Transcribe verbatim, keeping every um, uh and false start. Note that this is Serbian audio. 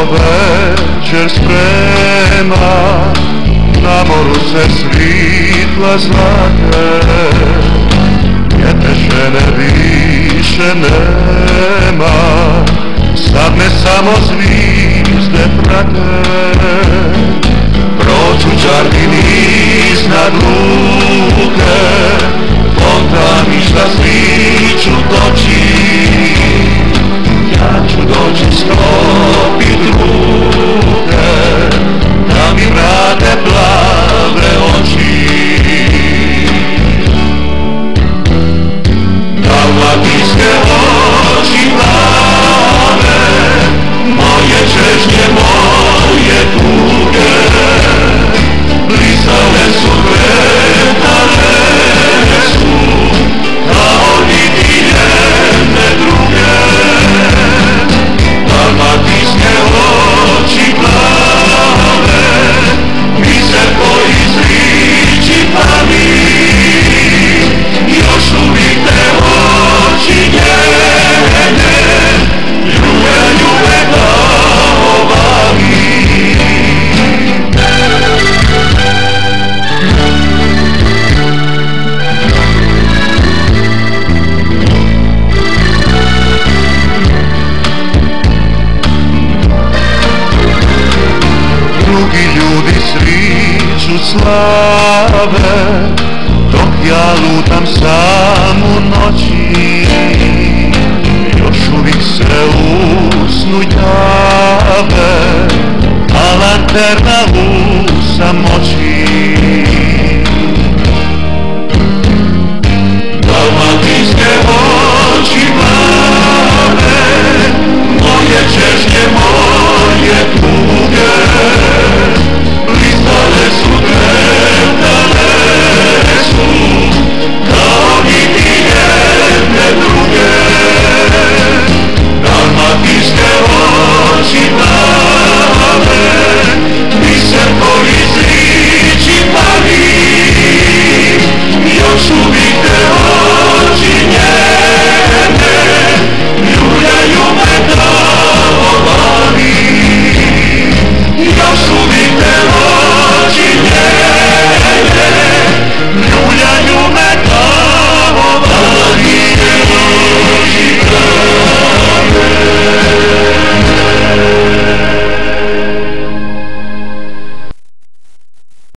večer sprema, na moru se svitla zlate, jedne žene više nema, sad me samo zvizde prate. Prođu đardini iznad luke, fontani šta sviću toči, ja ću doći sklopit ruke, da mi vrate plave oči. Dalmatinske oči plave, moje čežnje, moje tuge, blizale su, kretale su, kao niti jedne druge. Dalmatinske oči plave, mi se koji zliči plavi, još uvijek te oči njene ljube, ljube glavovi. Drugi ljudi sriću slave, dok ja lutam sam u noći, još uvijek se usnu jave, a lanterna u samoći.